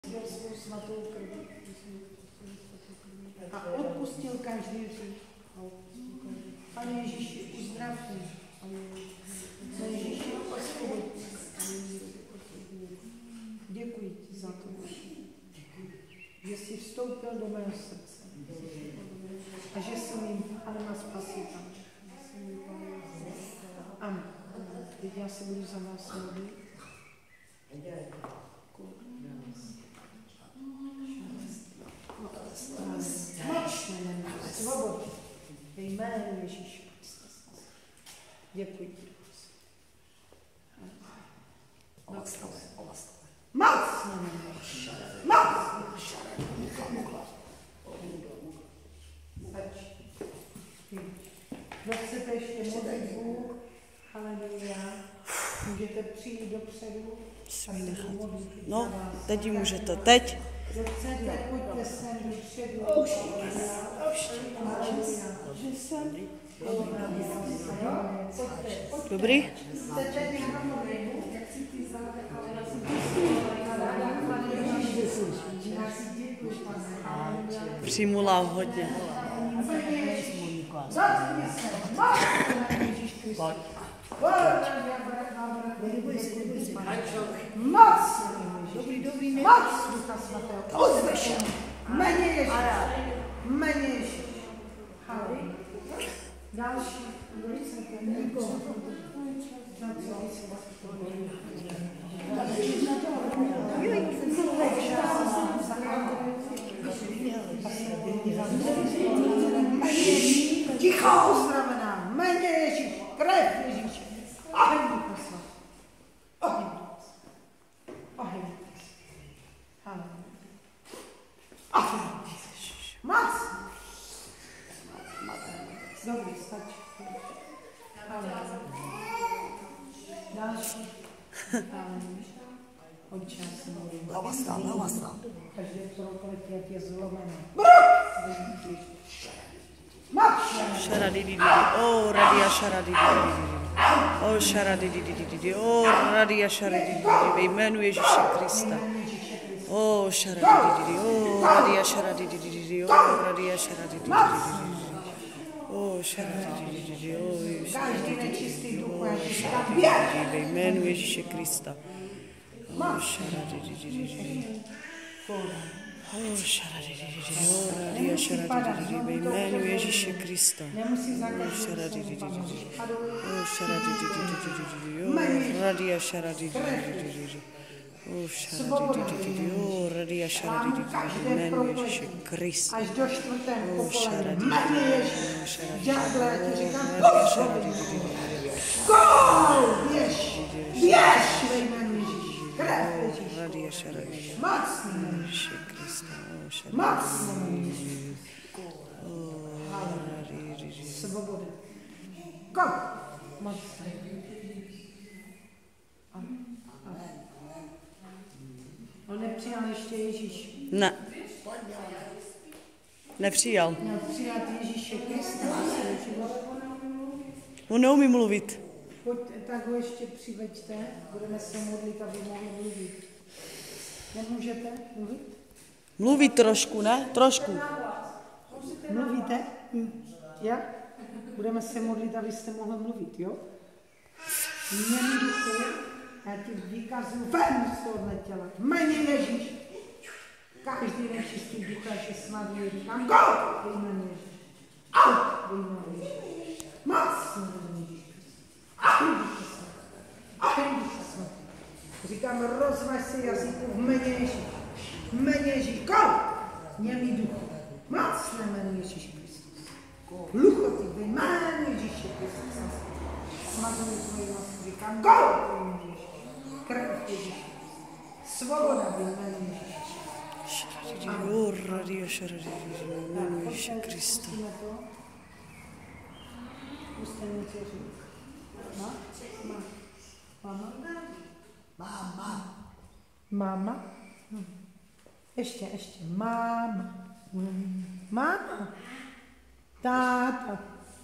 svou svatou krví a odpustil každý hřích. Pane Ježíši, uzdravte. Pane Ježíši, osvoboď. Děkuji ti za to, že jsi vstoupil do mého srdce a že jsi mým Panem a Spasitelem. Amen. Teď já se budu za vás modlit. Svobodu. Ve jménu Ježíše Krista. Děkuji ti. Moc. Kdo chcete ještě modlitbu, haleluja, můžete přijít dopředu. No, teď můžete, teď. Kdo chcete, pojďte sem dopředu. Dobrý? Přijmula hodně. Moc! Dobrý, moc! Ducha Svatého. Uzvešen. Méně Ježíš. Méně Ježíš. Halleluja. Další. Nikoho. Ticho uzdravená. Méně Ježíš. Krev Ježíše. Oheň Ducha Svatého. Oheň. Moc! Dobrý, stačí. Další. Otče, já se modlím. Každé prokletí, jak je zlomené. Šaradididi, o radia šaradididi, o šaradididi, o radia šaradididi, ve jménu Ježíše Krista. O šaradididi, o radia šaradididi, o radia šaradididi, o šaradididi, o šaradididi, ve jménu Ježíše Krista. O šaradididi. O šaradididi, o radia šaradididi, ve jménu Ježíše Krista. O šaradididi, o šaradididi, o radia šaradididi. O šaradididi, o radia šaradididi, ve jménu Ježíše Krista. Až do čtvrtého O šaradididi, méně Ježíš. Ďáble, já ti říkám, běž ve jménu Ježíš. Krev Ježíš. radia šaradididi, Moc. Ježíše Krista. O Moc. šaradididi, o radididi. Svoboda. Kom. Moc. On nepřijal ještě Ježíš. Ne. Nepřijal. Měl přijat Ježíše Krista. On neumí mluvit. Pojďte, tak ho ještě přiveďte. Budeme se modlit, aby mohl mluvit. Nemůžete mluvit? Mluví trošku, ne? Trošku. Mluvíte? Jak? Budeme se modlit, abyste mohli mluvit, jo? Němý duchu, já ti vykazuju ven z tohohle těla. Jméně Ježíš. Každý nečistý duch, že snadí, říkám, go! Jméně Ježíš. Out! Jméně Ježíš. Moc! Říkám, rozvaž se jazyku v jméně Ježíš. Jméně Ježíš, go! Němý duch. Moc na jméně Ježíš Kristus. Hluchoty ve jménu Ježíše Krista. Smazuji tvoji nos, říkám, go! Krev Ježíše. Svoboda ve jménu Ježíše. O radia šaradididi, ve jménu Ježíše Krista. Puste mi dceři. Máma. Ještě. Máma. Máma. Táta.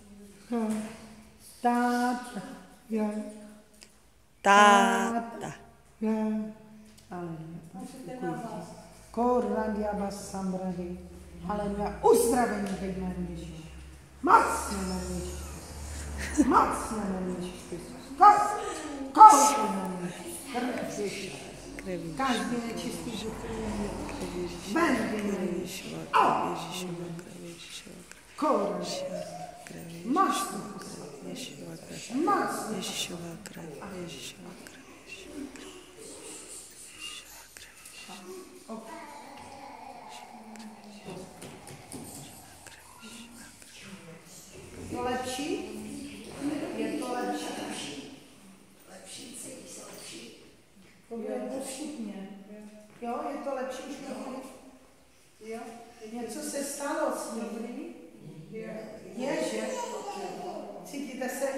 Ja. Táta. Ja. Ale děkuji ti. Korandiaba sambrady. Haleluja. Uzdravení ve jménu Ježíš. Mocně jménu Ježíš. Mocně jménu Ježíš Kristus. Kouz jménu Ježíš. Ježíš. Každý nečistý duch. Ven jménu Ježíš. Korandiaba. Mocně. Mocně. Ježíšová krev, Ježíšová krev. Je to lepší? Je to lepší? Cítí se lepší. Je to všichni. Jo, je to lepší už trochu? Jo. Něco se stalo s ním. Je, že? Cítíte se?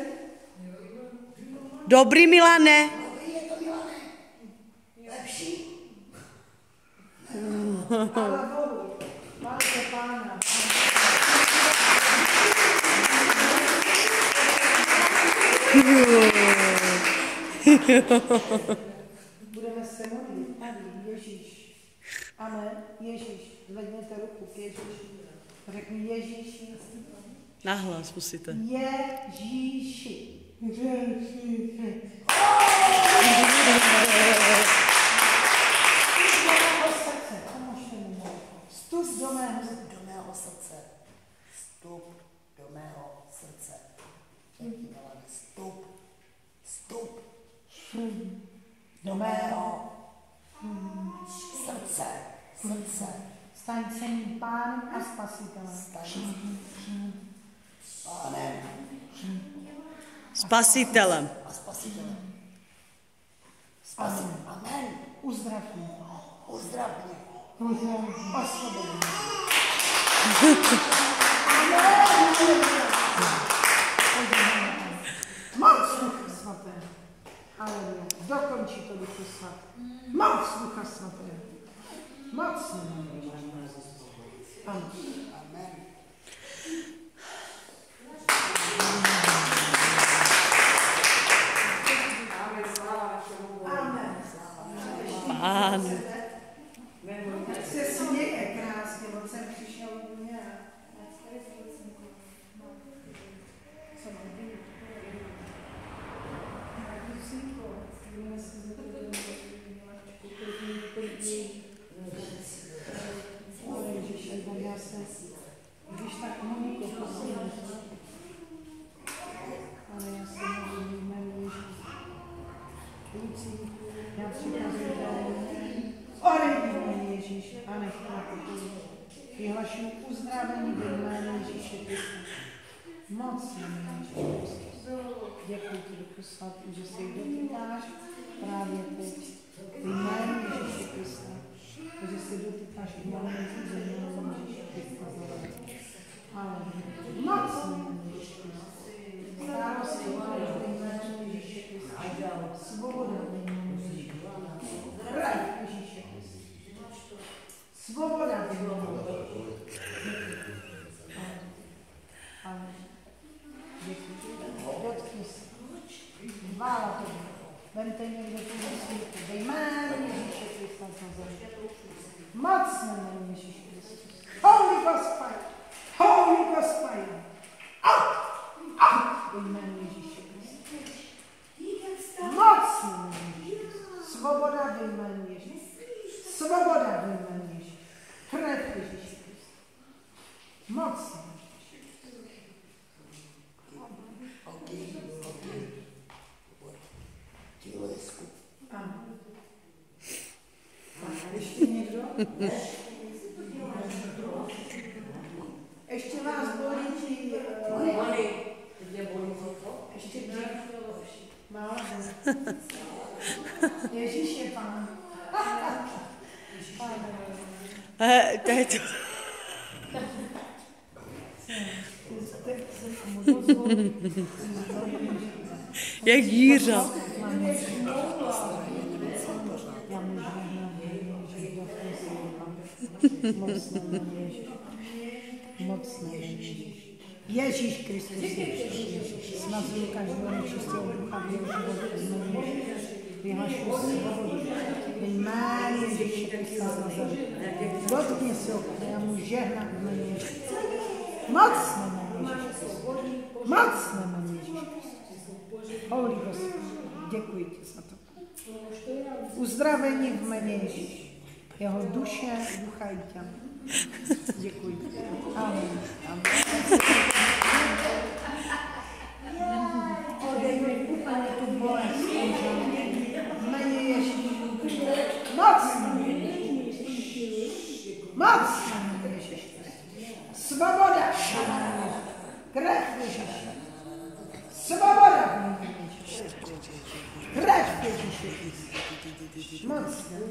Dobrý, Milane. Je to, Milane. Lepší? Ale Bohu. Chválte Pána. Budeme se modlit. Tady, Ježíš. Amen. Ježíš. Zvedněte ruku k Ježíši. Řekni Ježíši. Nahlas musíte. Ježíši. Ježíši. Vstup do mého srdce. Vstup do mého srdce. Vstup do mého srdce. Staň se mým Pánem a Spasitelem. Spasitelem. Amen. Uzdrav mě. Osvobod mě. Moc Ducha Svatého. Aleluja. Dokončí to Duchu Svatého. Moc Ducha Svatého. Moc mě. Amen. Pán. Se směje krásně, on jsem přišel do mě. Když tak mluví, to prosím. Ale já se mluvím jménu Ježíš. Já přikazuji jménu Ježíš a nech vyhlašuji uzdravení ve jménu Ježíše Krista. Moc jménu Ježíše Krista. Děkuji ti, Duchu Svatý, že se jich dotýkáš právě teď. Ve jménu Ježíše Krista. Že se dotýkáš i jménu Ježíše Krista. Ale moc jménu Ježíše Krista. Starosti ve jménu Ježíše Krista. Svoboda ve jménu Ježíše Krista. Krev Ježíše Krista. Svoboda ve jménu Ježíše Krista. Amen. Děkuji. Dotkni se. Chvála Bohu. Vemte někdo tu světu. Ve jménu Ježíše Krista. Moc jménu Ježíše Krista. Holy Ghost fire. Holy Ghost fire. Out. Out. Ve jménu Ježíše Krista. Moc jménu Ježíše Krista. Svoboda ve jménu Ježíše. Svoboda ve jménu Ježíše. Krev Ježíše Krista. Moc jménu. Ještě někdo? Ještě vás bolí ti... Ještě břích? Málo. Ježíš je Pán. To je to. Jak Jířa. Mocné Ježíš Kristus. Smazuji každého nečistého ducha v jeho životě. Vyhlašuji svobodu. Jméno Ježíše Krista z Nazaretu. Dotkni se ho, já mu žehnám v jménu Ježíše. Mocné jméno Ježíše Krista. Mocné jméno Ježíše Krista. Holy Ghost, děkuji ti za to. Uzdravení v jméně Ježíše. Jeho duše, ducha i těla. Děkuji. Amen. Amen. Odejmi úplně tu bolest. Jméně Ježíše. Mocné. Mocné Ježíše. Svoboda. Krev Ježíše. Svoboda. Krev Ježíše. Mocné.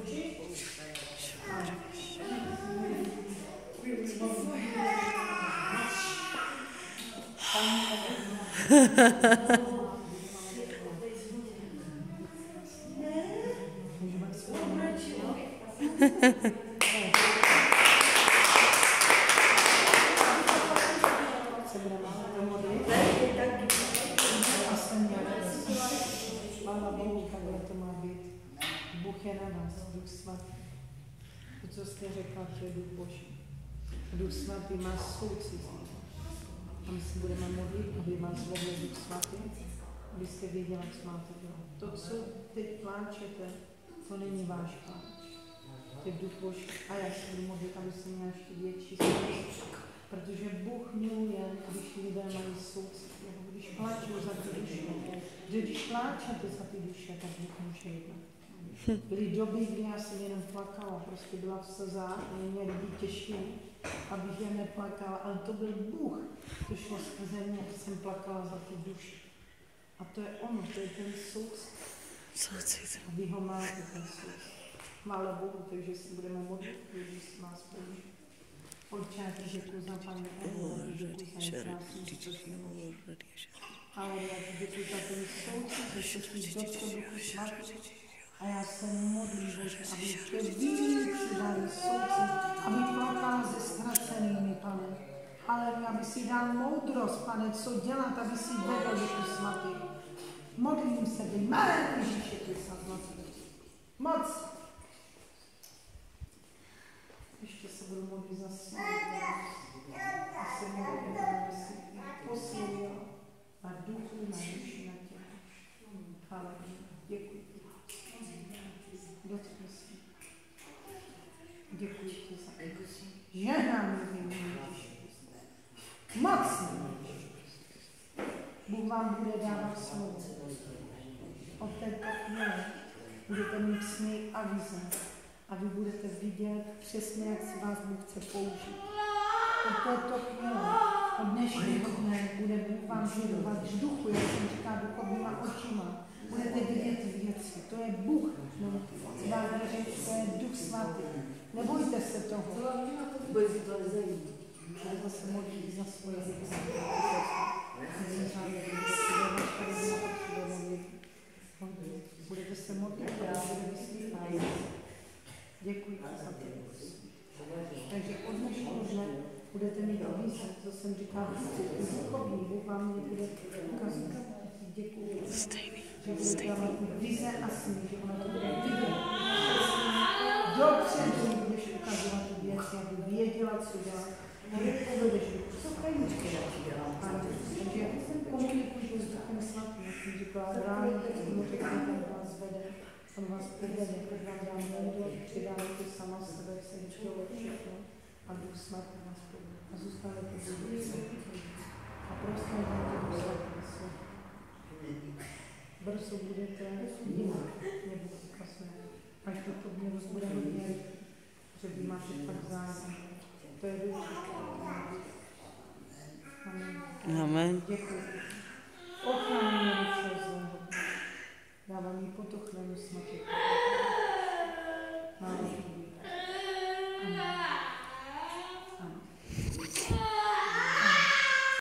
Chvála Bohu, takhle to má být. Bůh je na nás, Duch Svatý. To, co jste řekla, to je Duch Boží. Duch Svatý má soucit. A my se budeme modlit, aby vás vedl Duch Svatý, abyste věděla, co máte dělat. To, co teď pláčete, to není váš pláč. To je Duch Boží. A já se budu modlit, aby se měla ještě větší soucit. Protože Bůh miluje, když lidé mají soucit. Když pláčou za ty duše, že když pláčete za ty duše, tak Bůh může jednat. Byly doby, kdy já jsem jenom plakala, prostě byla v slzách, mě lidi těšili, abych jen neplakala, ale to byl Bůh, to šlo skrze mě, jsem plakala za ty duše. A to je ono, to je ten soucit. A vy ho máte, ten soucit. Chvála Bohu, takže si budeme modlit, když vás použít. Otče, děkuji za Pane Evo, děkuji za krásný způsob. Ale já děkuji za ten soucit, že jsi dotkl Duchu Svatý. A já se modlím, Bože, aby tě víc dali soucit, aby plakala se ztracenými, Pane. Ale aby si dal moudrost, Pane, co dělat, aby si vedl Duchu Svatý. Modlím se ve jménu Ježíše Krista z Nazaretu. Moc. Ještě se budu modlit za svatý. A se modlím, aby si posílil na duchu, na duši, na těle. Haleluja. Děkuji. Dotkni se. Děkuji ti za to. Žehnám jméno Ježíše Krista. Mocný. Bůh vám bude dávat slovo. Od této chvíle budete mít sny a vize. A vy budete vidět přesně, jak si vás Bůh chce použít. Od této chvíle, od dnešního dne, bude Bůh vám živovat v duchu, jak jsem říká, duchovníma očima. Budete vidět věci. To je Bůh. To je Duch Svatý. Nebojte se toho. Budete se modlit za svoje věci. Budete se modlit a budete vyslychat. Děkuji za to. Takže od dnešního dne budete mít více, co jsem říkal, duchovní, Bůh vám nebude ukazovat. Děkuji. Že budete mít vize a sny, že ono to bude vidět. Dopředu budeš ukazovat tu věc, aby věděla, co dělat. Nepovedeš do tajničky. Takže komunikuj s Duchem Svatým, jak jsem říkala, ráno, když mu řekne, on vás vede, on vás povede, když vám dá moudro, přidáte sama sebe, se ničeho všechno a Duch Svatý vás povede. A zůstanete v Duchu. A prostě máte Duch Svatý. Brzo budete jinak, nebo ukazuje. Až to mě bude hodně, že vy máte fakt zájem. To je důležité. Amen. Amen. Děkuji. Ochrání mě všeho zlého. Dávám jí potuchlenu svatý.